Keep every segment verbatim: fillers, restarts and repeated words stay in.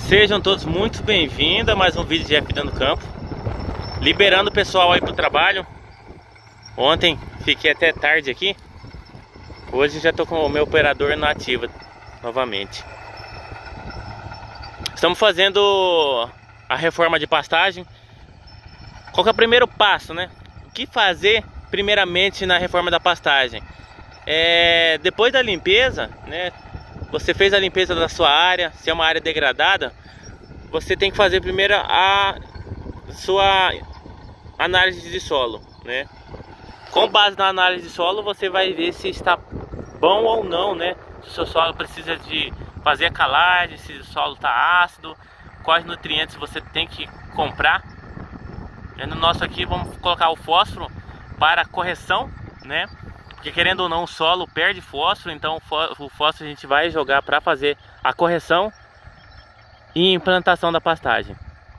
Sejam todos muito bem-vindos a mais um vídeo de F Dando Campo. Liberando o pessoal aí pro trabalho. Ontem fiquei até tarde aqui. Hoje já tô com o meu operador na ativa novamente. Estamos fazendo a reforma de pastagem. Qual que é o primeiro passo, né? O que fazer primeiramente na reforma da pastagem? É, depois da limpeza, né? Você fez a limpeza da sua área, se é uma área degradada, você tem que fazer primeiro a sua análise de solo, né? Com base na análise de solo, você vai ver se está bom ou não, né? Se o seu solo precisa de fazer a calagem, se o solo está ácido, quais nutrientes você tem que comprar. E no nosso aqui vamos colocar o fósforo para correção, né? Porque querendo ou não o solo perde fósforo, então o fósforo a gente vai jogar para fazer a correção e implantação da pastagem.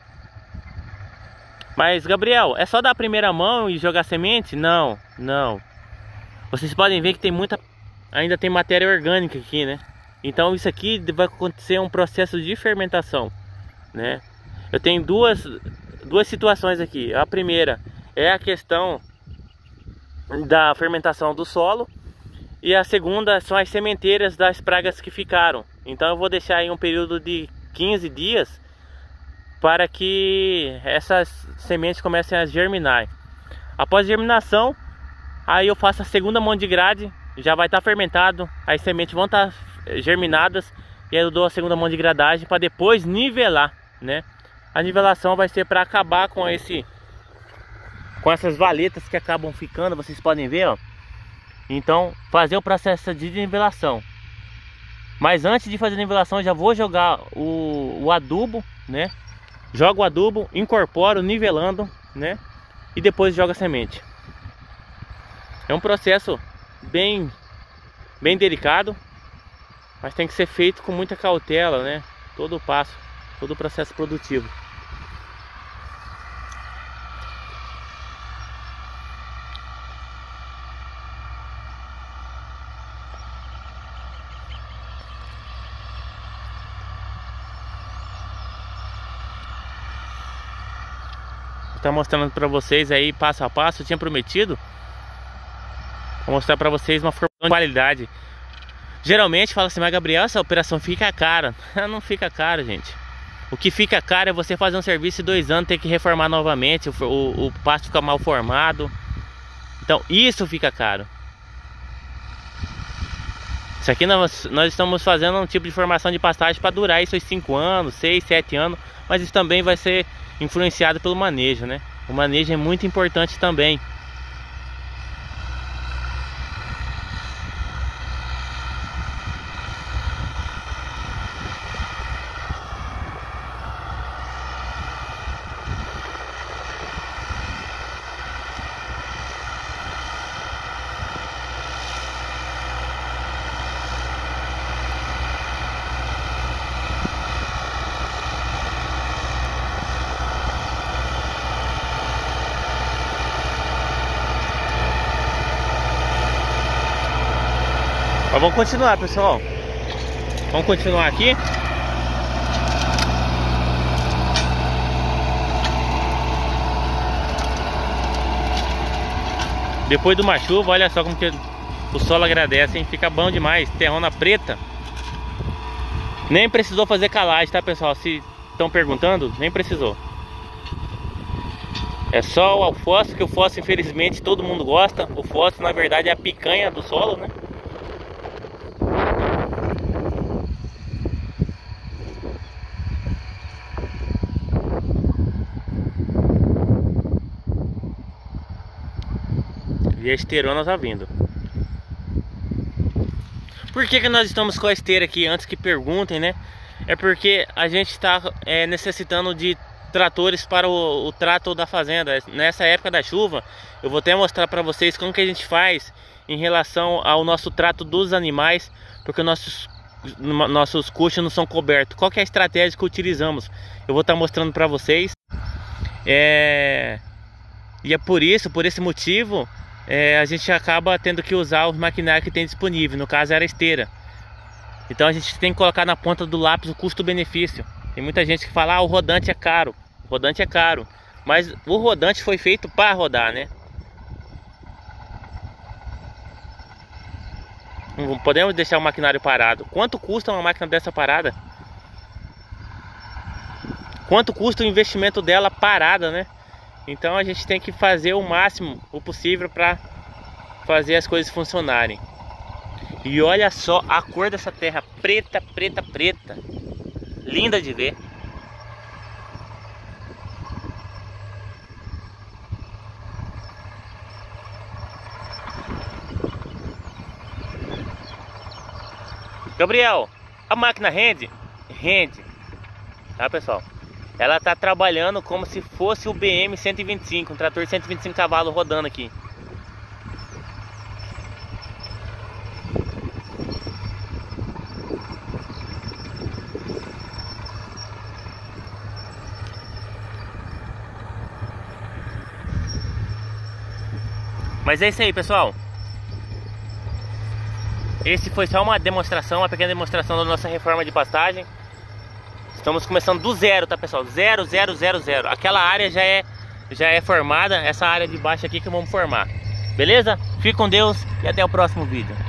Mas Gabriel, é só dar a primeira mão e jogar semente? Não, não. Vocês podem ver que tem muita, ainda tem matéria orgânica aqui, né? Então isso aqui vai acontecer um processo de fermentação, né? Eu tenho duas, duas situações aqui. A primeira é a questão da fermentação do solo, e a segunda são as sementeiras das pragas que ficaram. Então eu vou deixar aí um período de quinze dias para que essas sementes comecem a germinar. Após a germinação, aí eu faço a segunda mão de grade, já vai estar fermentado, as sementes vão estar germinadas, e aí eu dou a segunda mão de gradagem para depois nivelar, né? A nivelação vai ser para acabar com esse com essas valetas que acabam ficando, vocês podem ver, ó. Então, fazer o processo de nivelação. Mas antes de fazer a nivelação, eu já vou jogar o, o adubo, né? Jogo o adubo, incorporo, nivelando, né? E depois jogo a semente. É um processo bem, bem delicado, mas tem que ser feito com muita cautela, né? Todo o passo, todo o processo produtivo. Tá mostrando para vocês aí passo a passo. Eu tinha prometido vou mostrar para vocês uma forma de qualidade. Geralmente fala assim, mas Gabriel, essa operação fica cara. Não fica cara, gente. O que fica caro é você fazer um serviço e dois anos ter que reformar novamente, o, o, o pasto fica mal formado. Então isso fica caro. Isso aqui nós, nós estamos fazendo um tipo de formação de pastagem para durar isso cinco anos, seis, sete anos. Mas isso também vai ser influenciado pelo manejo, né? O manejo é muito importante também. Mas vamos continuar, pessoal. Vamos continuar aqui. Depois de uma chuva, olha só como que o solo agradece, hein? Fica bom demais. Terrona preta. Nem precisou fazer calagem, tá, pessoal? Se estão perguntando, nem precisou. É só o fósforo, que o fósforo infelizmente todo mundo gosta. O fósforo na verdade é a picanha do solo, né? E a esteirona tá vindo. Por que que nós estamos com a esteira aqui? Antes que perguntem, né? É porque a gente está é, necessitando de tratores para o, o trato da fazenda. Nessa época da chuva, eu vou até mostrar para vocês como que a gente faz em relação ao nosso trato dos animais, porque nossos, nossos coxos não são cobertos. Qual que é a estratégia que utilizamos? Eu vou estar mostrando para vocês. É... E é por isso, por esse motivo, É, a gente acaba tendo que usar os maquinários que tem disponível. No caso era a esteira. Então a gente tem que colocar na ponta do lápis o custo-benefício. Tem muita gente que fala, ah, o rodante é caro. O rodante é caro. Mas o rodante foi feito para rodar, né? Não podemos deixar o maquinário parado. Quanto custa uma máquina dessa parada? Quanto custa o investimento dela parada, né? Então a gente tem que fazer o máximo o possível para fazer as coisas funcionarem. E olha só a cor dessa terra, preta, preta, preta. Linda de ver. Gabriel, a máquina rende? Rende. Tá, pessoal? Ela tá trabalhando como se fosse o B M cento e vinte e cinco, um trator de cento e vinte e cinco cavalos rodando aqui. Mas é isso aí, pessoal. Esse foi só uma demonstração, uma pequena demonstração da nossa reforma de pastagem. Estamos começando do zero, tá, pessoal? Zero, zero, zero, zero. Aquela área já é, já é formada, essa área de baixo aqui que vamos formar. Beleza? Fique com Deus e até o próximo vídeo.